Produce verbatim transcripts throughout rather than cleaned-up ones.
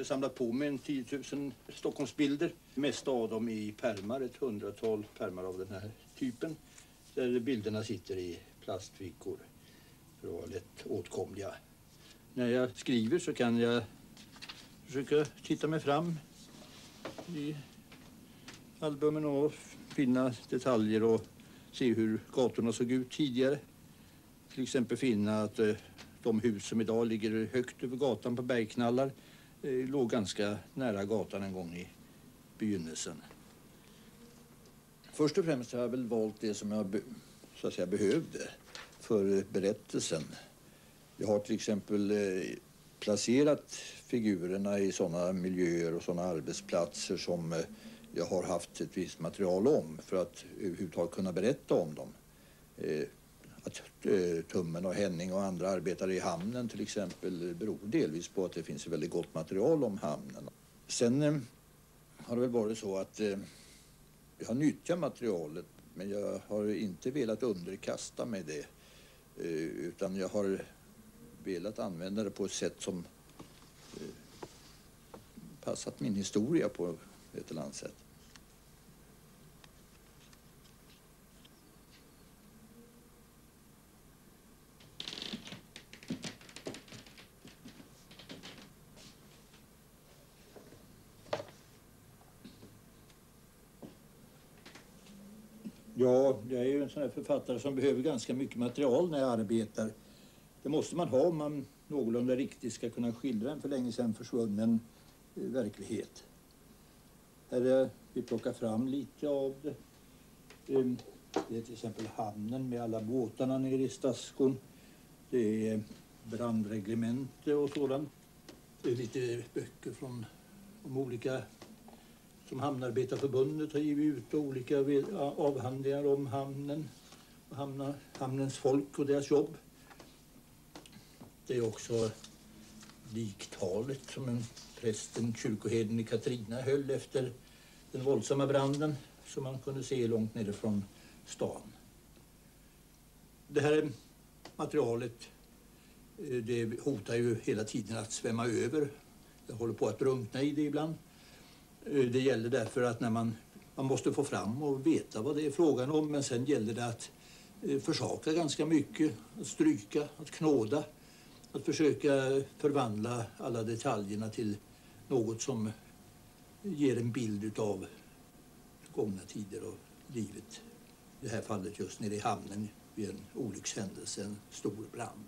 har samlat på mig en tio tusen Stockholmsbilder. Mest av dem i pärmar, ett hundratal pärmar av den här typen. Där bilderna sitter i plastfickor för att vara lätt åtkomliga. När jag skriver så kan jag försöka titta mig fram i albumen och finna detaljer och se hur gatorna såg ut tidigare. Till exempel finna att eh, de hus som idag ligger högt över gatan på bergknallar eh, låg ganska nära gatan en gång i begynnelsen. Först och främst har jag väl valt det som jag be- så att säga, behövde för berättelsen. Jag har till exempel eh, placerat figurerna i sådana miljöer och sådana arbetsplatser som eh, jag har haft ett visst material om för att överhuvudtaget kunna berätta om dem. Eh, att eh, Tummen och Henning och andra arbetare i hamnen till exempel beror delvis på att det finns väldigt gott material om hamnen. Sen eh, har det väl varit så att eh, jag har nyttjat materialet, men jag har inte velat underkasta mig det, eh, utan jag har velat använda det på ett sätt som eh, passat min historia på ett eller annat sätt. Ja, jag är ju en sån här författare som behöver ganska mycket material när jag arbetar. Det måste man ha om man någorlunda riktigt ska kunna skildra en för länge sedan försvunnen eh, verklighet. Här är vi plockar fram lite av det. Um, det är till exempel hamnen med alla båtarna nere i Staskon. Det är brandreglemente och sådant. Det är lite böcker från de olika som Hamnarbetarförbundet har givit ut, och olika avhandlingar om hamnen och hamna, hamnens folk och deras jobb. Det är också liktalet som en prästen, kyrkoherden i Katrina, höll efter den våldsamma branden som man kunde se långt nere från stan. Det här materialet, det hotar ju hela tiden att svämma över. Jag håller på att drunkna i det ibland. Det gäller därför att när man, man måste få fram och veta vad det är frågan om, men sen gäller det att försaka ganska mycket, att stryka, att knåda, att försöka förvandla alla detaljerna till något som ger en bild av gångna tider och livet. I det här fallet just nere i hamnen vid en olyckshändelse, en stor brand.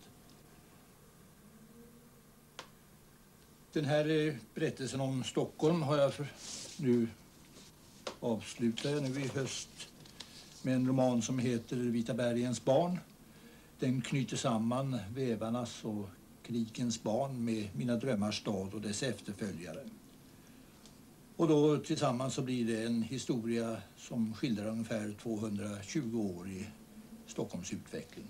Den här berättelsen om Stockholm har jag för, nu avslutat jag nu i höst med en roman som heter Vita bergens barn. Den knyter samman Vävarnas och Krikens barn med Mina drömmars stad och dess efterföljare. Och då tillsammans så blir det en historia som skildrar ungefär tvåhundratjugo år i Stockholms utveckling.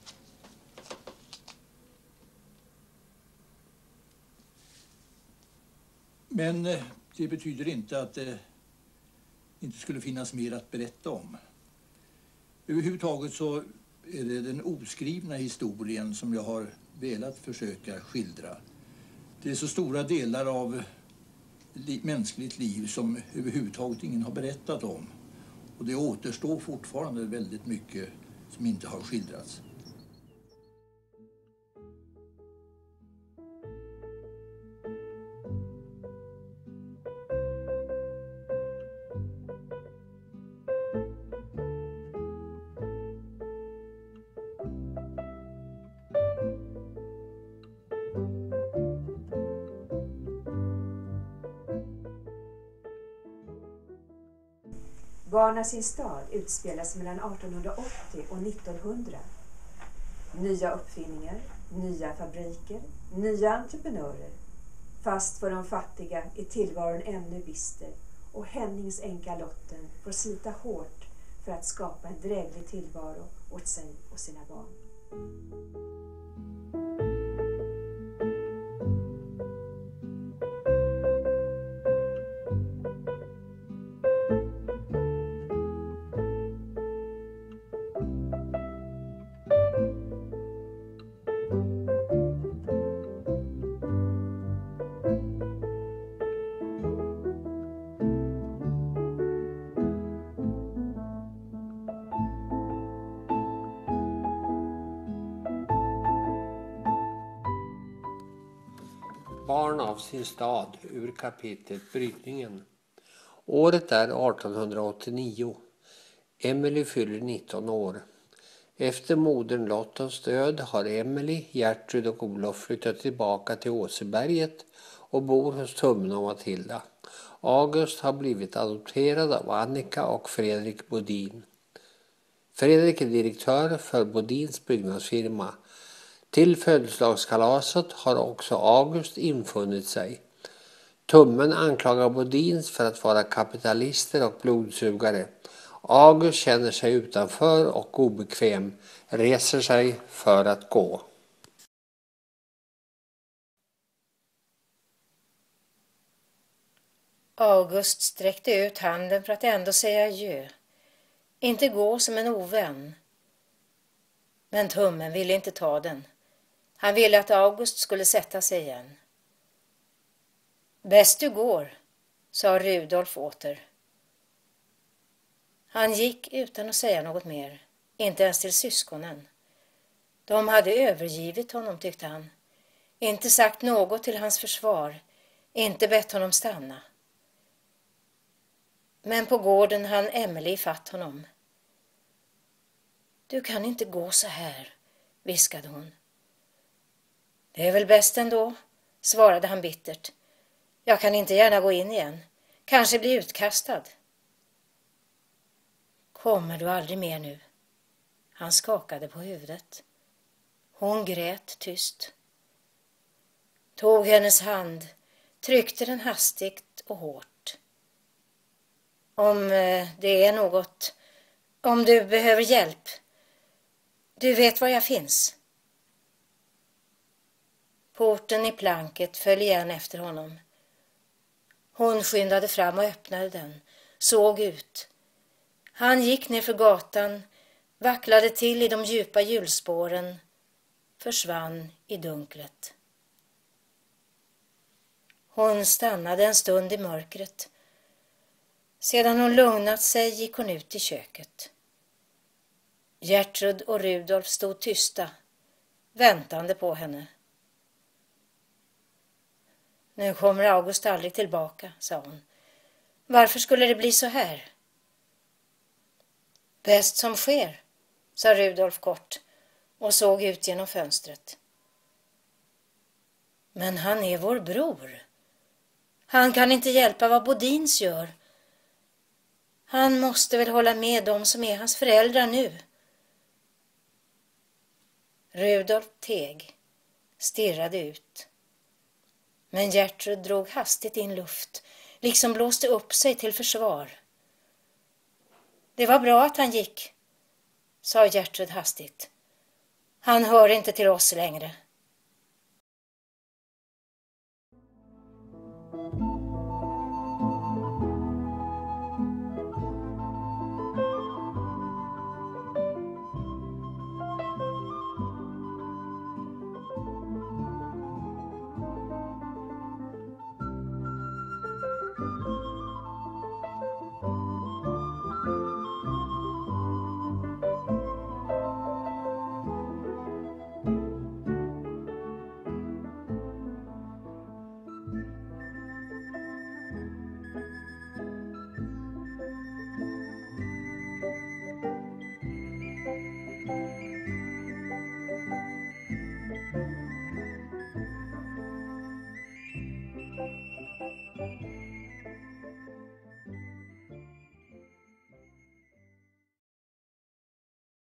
Men det betyder inte att det inte skulle finnas mer att berätta om. Överhuvudtaget så är det den oskrivna historien som jag har velat försöka skildra. Det är så stora delar av li- mänskligt liv som överhuvudtaget ingen har berättat om. Och det återstår fortfarande väldigt mycket som inte har skildrats. Barna sin stad utspelas mellan artonhundraåttio och nittonhundra. Nya uppfinningar, nya fabriker, nya entreprenörer. Fast för de fattiga är tillvaron ännu bister och Hennings änka Lotten får slita hårt för att skapa en dräglig tillvaro åt sig och sina barn. Barn av sin stad ur kapitlet Brytningen. Året är artonhundraåttionio. Emily fyller nitton år. Efter modern Lottons död har Emily, Gertrud och Olof flyttat tillbaka till Åseberget och bor hos Tummen och Matilda. August har blivit adopterad av Annika och Fredrik Bodin. Fredrik är direktör för Bodins byggnadsfirma. Till födelsedagskalaset har också August infunnit sig. Tummen anklagar Bodins för att vara kapitalister och blodsugare. August känner sig utanför och obekväm, reser sig för att gå. August sträckte ut handen för att ändå säga adjö. Inte gå som en ovän. Men Tummen ville inte ta den. Han ville att August skulle sätta sig igen. Bäst du går, sa Rudolf åter. Han gick utan att säga något mer, inte ens till syskonen. De hade övergivit honom, tyckte han. Inte sagt något till hans försvar, inte bett honom stanna. Men på gården hann Emily ifatt honom. Du kan inte gå så här, viskade hon. Det är väl bäst ändå, svarade han bittert. Jag kan inte gärna gå in igen, kanske bli utkastad. Kommer du aldrig mer nu? Han skakade på huvudet. Hon grät tyst. Tog hennes hand, tryckte den hastigt och hårt. Om det är något, om du behöver hjälp, du vet var jag finns. Porten i planket föll igen efter honom. Hon skyndade fram och öppnade den, såg ut. Han gick ner för gatan, vacklade till i de djupa hjulspåren, försvann i dunklet. Hon stannade en stund i mörkret. Sedan hon lugnat sig gick hon ut i köket. Gertrud och Rudolf stod tysta, väntande på henne. Nu kommer August aldrig tillbaka, sa hon. Varför skulle det bli så här? Bäst som sker, sa Rudolf kort och såg ut genom fönstret. Men han är vår bror. Han kan inte hjälpa vad Bodins gör. Han måste väl hålla med dem som är hans föräldrar nu. Rudolf teg, stirrade ut. Men Gertrud drog hastigt in luft, liksom blåste upp sig till försvar. Det var bra att han gick, sa Gertrud hastigt. Han hör inte till oss längre.